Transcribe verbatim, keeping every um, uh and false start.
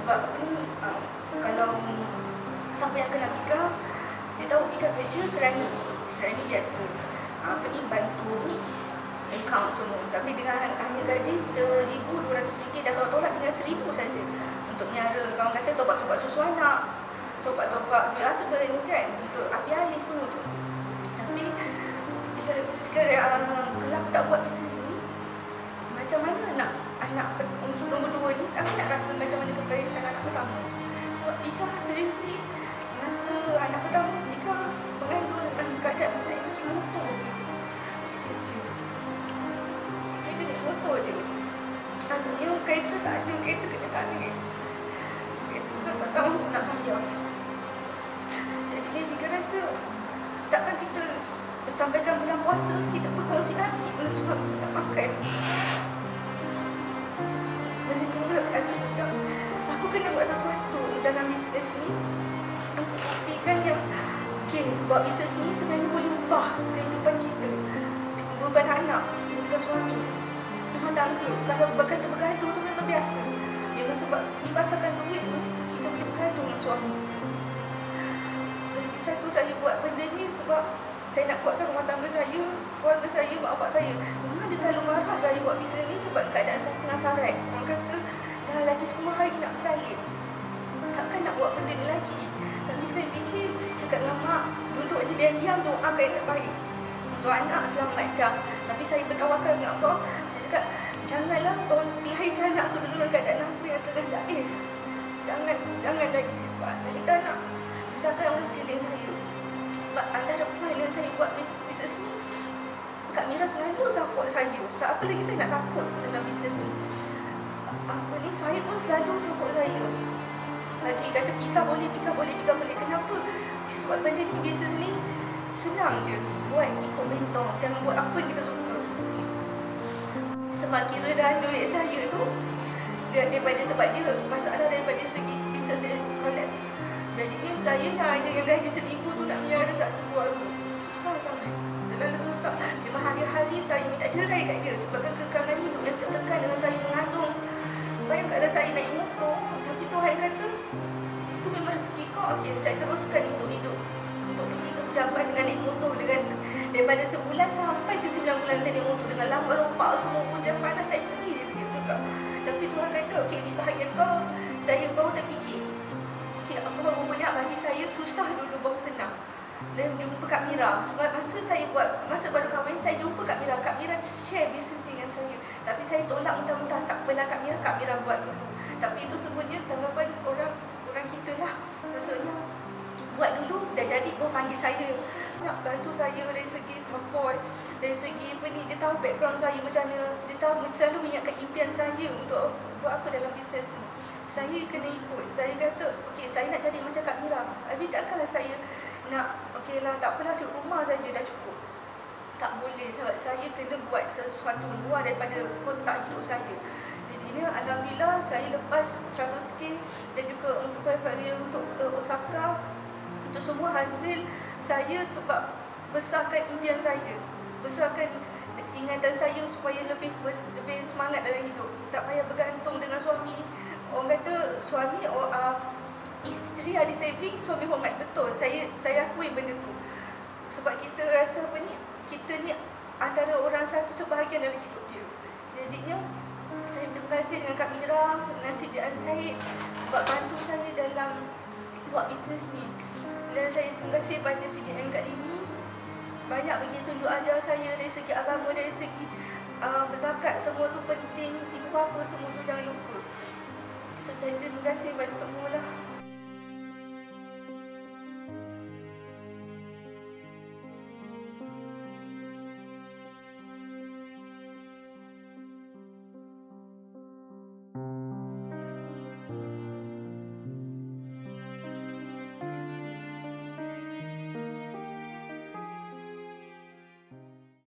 sebab apa ni, uh, kalau siapa yang kena Pika, dia tahu Pika kerja kerani, kerani biasa. Uh, apa ni, bantu ni account semua. Tapi dengan hanya gaji seribu dua ratus ringgit, dah tolak-tolak tinggal seribu saja untuk nyara. Kawan kata topak-topak susu anak, topak-topak duit husband kan, untuk api air semua tu. Tapi Pika, Pika uh, kelak tak buat bisnes ni, macam mana nak anak untuk nombor dua ni, tak nak rasa macam mana keberanian anak pertama. Sebab Pika seriously, masa anak pertama Pika mengandung dengan keadaan naik bikin motor je. Kereta naik motor je. Maksudnya kereta tak ada, kereta kena tarik. Kereta tak tahu nak bayar. Jadi Pika rasa, takkan kita sampaikan bulan puasa, kita berkongsi nasi dengan suami nak makan. Benda tu rasa macam aku kena buat sesuatu dalam bisnes ni untuk buktikan yang okay, buat bisnes ni sebenarnya boleh ubah kehidupan kita, beban anak, bukan suami, rumah tangga. Kalau berkata bergaduh tu memang biasa. Memang sebab dipasarkan duit tu, kita boleh bergaduh dengan suami. Lagi satu, saya buat benda ni sebab saya nak kuatkan rumah tangga saya, keluarga saya, mak bapak saya. Memang dia terlalu marah saya buat bisnes ni sebab keadaan saya tengah sarat. Orang kata, dah lagi sepuluh hari nak bersalin, takkan nak buat benda ni lagi. Tapi saya fikir, cakap dengan mak, duduk je diam-diam, doakan yang terbaik untuk anak selamat dah. Tapi saya bertawakal dengan Allah. Saya cakap, janganlah kau lahirkan anak aku dulu dalam keadaan aku yang tengah daif. Jangan, jangan lagi. Sebab saya tak nak usahakan orang sekeliling saya. Sebab antara point yang saya buat bisnes ni, Kak Mira selalu support saya. Apa lagi saya nak takut dalam bisnes ni? Apa ni, saya pun selalu support saya. Lagi kata Pika boleh, Pika boleh, Pika boleh. Kenapa? Sebab benda ni, bisnes ni senang je. Buat ikut mentor. Jangan buat apa yang kita suka. Sebab kira dah duit saya tu, daripada sebab dia masalah daripada segi bisnes dia collapse. Jadi ni saya yang ada yang gaji seribu tu nak miara satu keluarga. Susah sangat. Terlalu susah. Memang hari-hari saya minta cerai kat dia sebabkan kekangan hidup yang tertekan dengan saya mengandung. Bayangkan ada saya naik motor, tapi Tuhan kata itu memang rezeki kau. Okey, saya teruskan untuk hidup, untuk pergi ke pejabat dengan naik motor dengan daripada sebulan sampai ke sembilan bulan saya naik motor dengan lambat ropak semua pun dia panas, saya pergi dia juga. Tapi Tuhan kata okey, di bahagian kau saya baru terfikir. Okey, apa rupanya bagi saya susah dulu baru senang. Dan jumpa Kak Mira. Sebab masa saya buat, masa baru kahwin, saya jumpa Kak Mira. Kak Mira share bisnes dengan saya. Tapi saya tolak mentah-mentah, tak apalah Kak Mira, Kak Mira buat dulu. Tapi itu semuanya tanggapan orang orang kita lah. Maksudnya, buat dulu, dah jadi pun panggil saya. Nak bantu saya dari segi support, dari segi apa ni, dia tahu background saya macam mana. Dia tahu selalu mengingatkan impian saya untuk buat apa dalam bisnes ni. Saya kena ikut. Saya kata, okey, saya nak jadi macam Kak Mira. Habis takkanlah saya nak, okey lah, tak apalah, duduk rumah saja dah cukup. Tak boleh, sebab saya kena buat sesuatu luar daripada kotak hidup saya. Jadi ni alhamdulillah saya lepas seratus K dan juga untuk private area, untuk uh, Osaka, untuk semua hasil saya sebab besarkan impian saya, besarkan ingatan saya supaya lebih lebih semangat dalam hidup. Tak payah bergantung dengan suami. Orang kata suami oh, uh, isteri ada saving, suami hormat. Betul, saya saya akui benda tu. Sebab kita rasa apa ni, kita ni antara orang satu sebahagian dalam hidup dia. Jadinya saya terima kasih dengan Kak Mira, dengan Siti Al-Zaid sebab bantu saya dalam buat bisnes ni. Dan saya terima kasih pada Siti M kat ini, banyak bagi tunjuk ajar saya dari segi agama, dari segi uh, berzakat, semua tu penting. Ibu bapa semua tu jangan lupa. So, saya terima kasih pada semua lah.